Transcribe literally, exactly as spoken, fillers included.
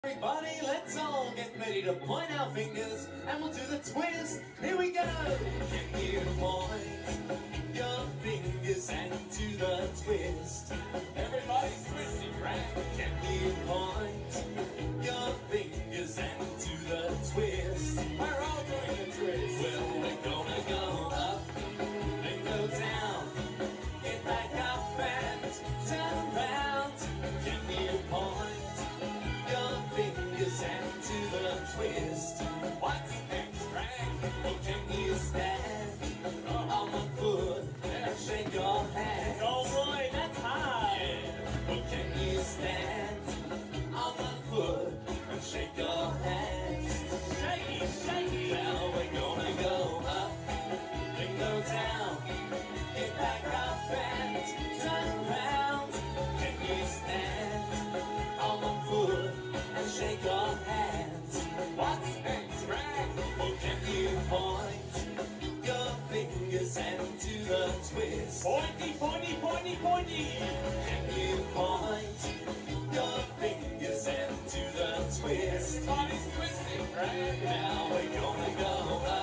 Everybody, let's all get ready to point our fingers and we'll do the twist. Here we go! Can you point your fingers and do the twist? Everybody's twisting, right? Can you point your fingers and do the twist? We're all doing the twist. Well, we're gonna go up and go down, get back up and turn around. Can you point your fingers and do the twist? What's next, right? Or can you stand on one foot and shake your hands? Oh boy, that's high! Yeah. Or can you stand on one foot and shake your hands? Shake it, shake it! Now we're gonna go up and go down, get back up and turn around. Can you stand on one foot and shake your hands? What's next, right? Or can you point your fingers and do the twist? Pointy, pointy, pointy, pointy! Can you point your fingers and do the twist? Everybody's twisting, right? Now we're gonna go up